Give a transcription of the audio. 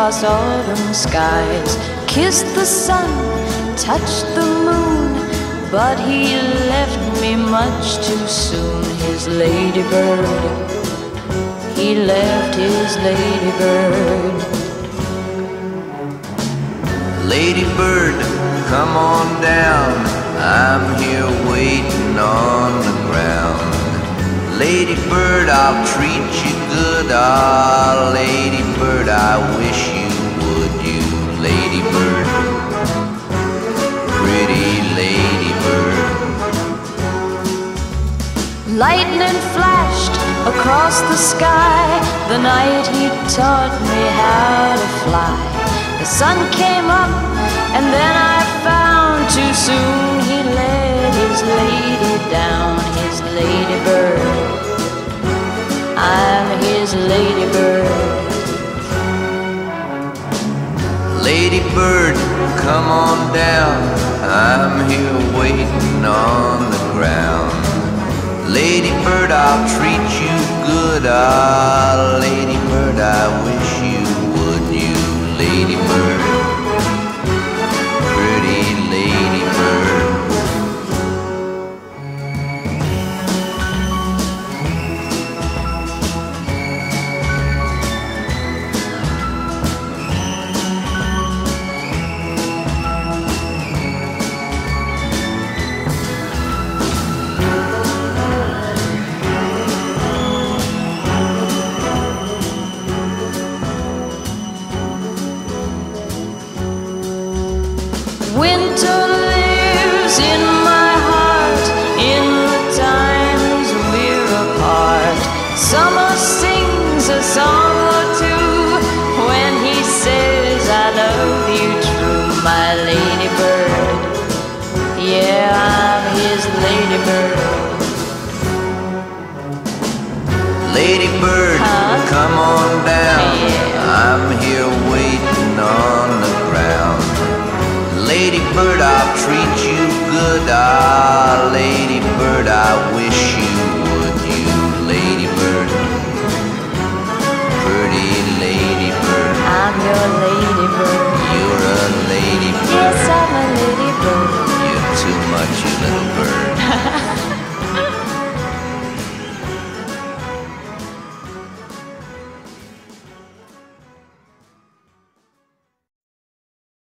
across autumn skies, kissed the sun, touched the moon, but he left me much too soon. His ladybird, he left his ladybird. Ladybird, come on down, I'm here waiting on the ground. Ladybird, I'll treat you good. Ah, ladybird, I wish you would. You ladybird, pretty ladybird. Lightning flashed across the sky the night he taught me how to fly. The sun came up and then I found too soon he let his lady down. His ladybird, I'm his ladybird. Ladybird, come on down, I'm here waiting on the ground. Ladybird, I'll treat you good. Ah, ladybird,